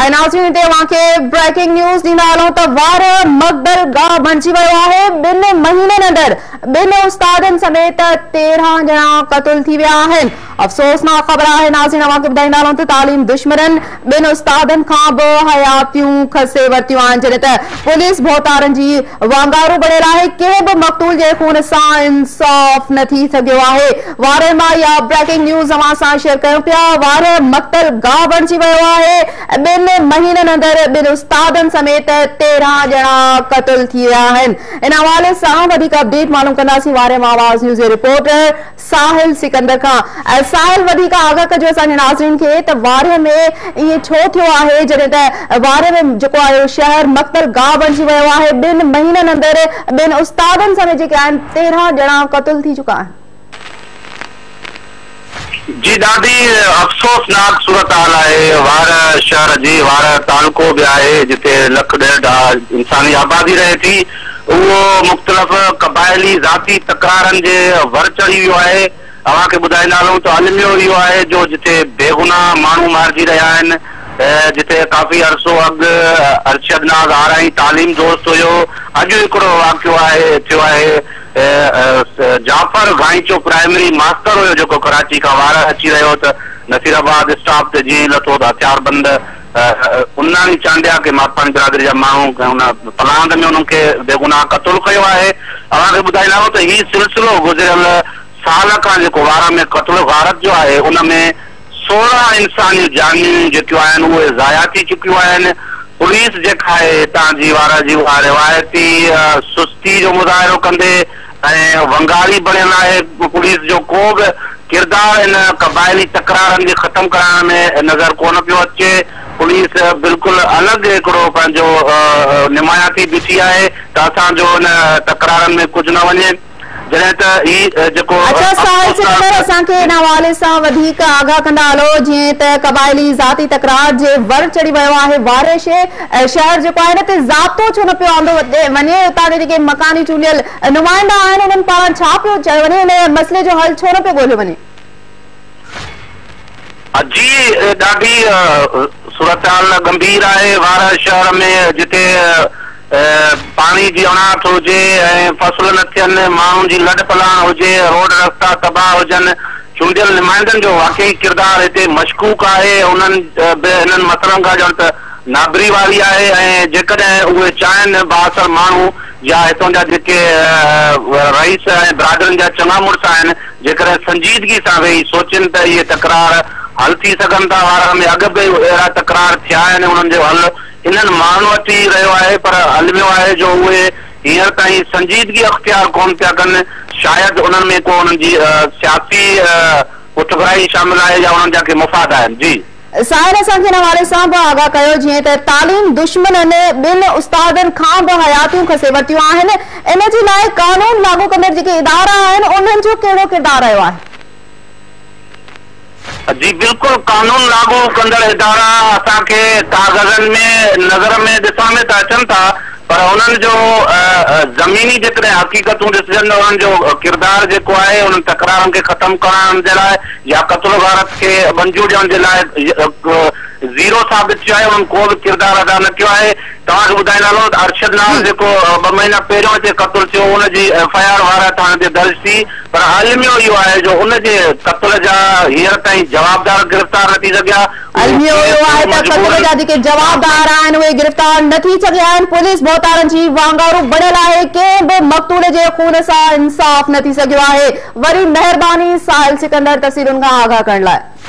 नाज़रीन breaking news ॾींदा हलूं त वार मक़दल गाह बणिजी वियो आहे। 2 महीननि अंदरि 2 उस्तादनि समेत 13 ॼणा क़त्ल थी विया आहिनि। अफ़सोसनाक ख़बर आहे नाज़रीन अवांखे ॿुधाईंदा हलूं त तालीम दुश्मननि 2 उस्तादनि खां बि हयातियूं खसे वरितियूं आहिनि, जॾहिं त पुलिस भोतारनि जी वांगारू बणियल आहे। कंहिं बि मक़तूल जे खून सां इंसाफ़ न थी सघियो आहे। वारे मां इहा ब्रेकिंग न्यूज़ अवां सां शेयर कयूं पिया। वार मक़तल गाह बणिजी वियो आहे। 2 महीननि अंदरि 2 उस्तादनि समेत 13 ॼणा क़त्ल थी विया आहिनि। इन हवाले सां वधीक अपडेट मालूम कंदासीं वारे मां आवाज़ न्यूज़ जे रिपोर्टर साहिल सिकंदर खां। साहिल, वधीक आगाह कजो असांजे नाज़रीन खे त वारे में इएं छो थियो आहे, जॾहिं त वारे में जेको आहे शहर मक़तल गाह बणिजी वियो आहे। 2 महीननि अंदरि 2 उस्तादनि समेत जेके आहिनि 13 ॼणा क़त्ल थी चुका आहिनि। जी ॾाढी अफ़सोसनाक सूरत हाल आहे वार शहर जी। वार तालुको बि आहे जिते 1.5 इंसानी आबादी रहे थी। उहो मुख़्तलिफ़ क़बाइली ज़ाती तकरारनि जे वर चढ़ी वियो आहे। अवांखे ॿुधाईंदा हलूं त अलमियो इहो आहे जो जिते बेगुनाह माण्हू मारिजी रहिया आहिनि, जिते काफ़ी अरसो अॻु अरशद नाज़ आराई तालीम दोस्त हुयो। अॼु हिकिड़ो वाक़ियो थियो आहे। जाफ़र घाइचो प्राइमरी मास्टर हुयो जेको कराची खां वार अची रहियो त नसीराबाद स्टॉप ते जीअं लथो त हथियारबंद उन्नानी चांडिया के मातपाणी बिरादरी जा माण्हू हुन पलांद में उन्हनि खे बेगुनाह क़त्ल कयो आहे। अवांखे ॿुधाईंदा आहियूं त हीउ सिलसिलो गुज़िरियल साल खां जेको वार में क़त्ल गारत जो आहे उन में 16 इंसानी जानियूं जेकियूं आहिनि उहे ज़ाया थी चुकियूं आहिनि। पुलिस जेका आहे हितां जी वार जी रिवायती सुस्ती जो मुज़ाहिरो कंदे ऐं वंगारी बणियल आहे। पुलिस जो को बि किरदारु इन क़बाइली तकरारनि खे ख़तमु करण में नज़र कोन पियो अचे। पुलिस बिल्कुलु अलॻि हिकिड़ो पंहिंजो निमायाती बीठी आहे त असांजो इन तकरारनि में कुझु न वञे। जॾहिं त ही जेको असांखे इन हवाले सां वधीक आगाह कंदा हलो, जीअं त क़बाइली ज़ाती तकरार जे वर चढ़ी वियो आहे वारे शहर जेको आहे न ते ज़ाब्तो छो न पियो आंदो वञे। उतां जा जेके मकानी चूंडियल नुमाइंदा आहिनि उन्हनि पारां छा पियो चयो वञे, इन मसइले जो हल छो न पियो ॻोल्हियो वञे? जी ॾाढी सूरत हाल गंभीर आहे वार शहर में, जिते पानी जी अणाट हुजे ऐं फसल न थियनि, माण्हुनि जी लॾ पलाण हुजे, रोड रस्ता तबाह हुजनि। चूंडियल नुमाइंदनि जो वाकई किरदारु हिते मशकूक आहे। उन्हनि हिननि मसइलनि खां ॼण त नाबरी वारी आहे ऐं जेकॾहिं उहे चाहिनि बासर माण्हू या हितां जा जेके रईस ऐं बिरादरनि जा चङा मुड़ुस आहिनि, जेकॾहिं संजीदगी सां वेही सोचनि त इहे तकरार हल थी सघनि था। वार में अॻु बि अहिड़ा तकरार थिया आहिनि, उन्हनि जो हल इन्हनि माण्हू वटि रहियो आहे। पर अलमियो आहे जो उहे हींअर ताईं संजीदगी अख़्तियार कोन पिया कनि। शायदि उन्हनि में को उन्हनि जी सियासी पुठभराई शामिल आहे या उन्हनि जा के मुफ़ाद आहिनि। जी साहिल, असांखे हिन हवाले सां बि आगाह कयो, जीअं त तालीम दुश्मननि 2 उस्तादनि खां बि हयातियूं खसे वरितियूं आहिनि। इन जे लाइ कानून लागू कंदड़ जेके इदारा आहिनि उन्हनि जो कहिड़ो किरदारु रहियो आहे? जी बिल्कुलु, कानून लागू कंदड़ इदारा असांखे कागज़नि में नज़र में ॾिसण में त अचनि था, पर उन्हनि जो ज़मीनी जेकॾहिं हक़ीक़तूं ॾिसजनि उन्हनि जो किरदारु जेको आहे उन्हनि तकरारनि खे ख़तमु करण जे लाइ या क़त्ल गारत खे मंज़ूर ॾियण जे लाइ ज़ीरो साबित थियो आहे। उन्हनि को बि किरदारु अदा न कयो आहे। तव्हांखे ॿुधाईंदा हलो त अरशद नाज़ जेको 2 महीना पहिरियों हिते क़त्ल थियो उनजी FIR वारा थाणे ते दर्ज थी, पर अलमियो इहो आहे जो उनजे क़त्ल जा हींअर ताईं जवाबदार गिरफ़्तार न थी सघिया। अलमियो इहो आहे त क़त्ल जा जेके जवाबदार आहिनि उहे गिरफ़्तार न थी सघिया आहिनि। पुलिस भोतारनि जी वांगारू बणियल आहे। कंहिं बि मक़तूल जे खून सां इंसाफ़ न थी सघियो आहे। वरी महिरबानी साहिल सिकंदर तफ़सीलुनि खां आगाह करण लाइ।